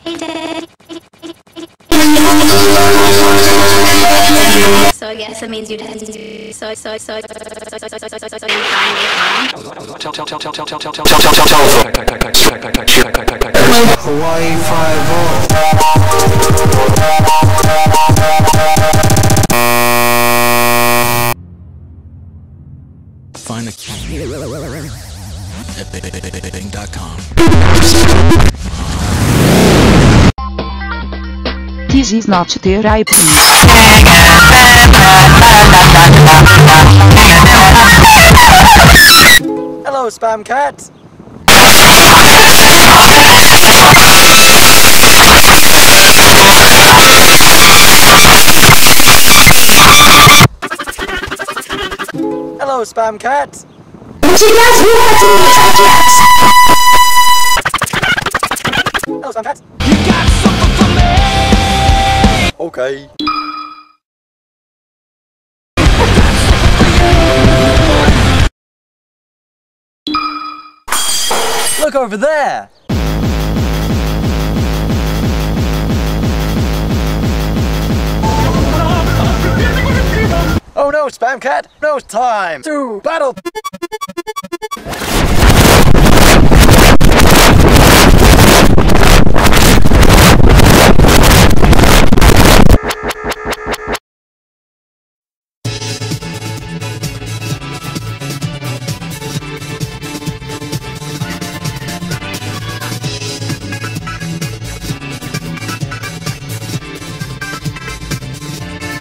So I guess it means you'd have to do Hawaii 5-0. Find the key at bing.com. Dizi značite RaymanChrome. Hello, spam cat. Hello, spam cat. Hello, spam cat. You got something for me. Okay. Look over there. Oh no, spam cat! No time to battle!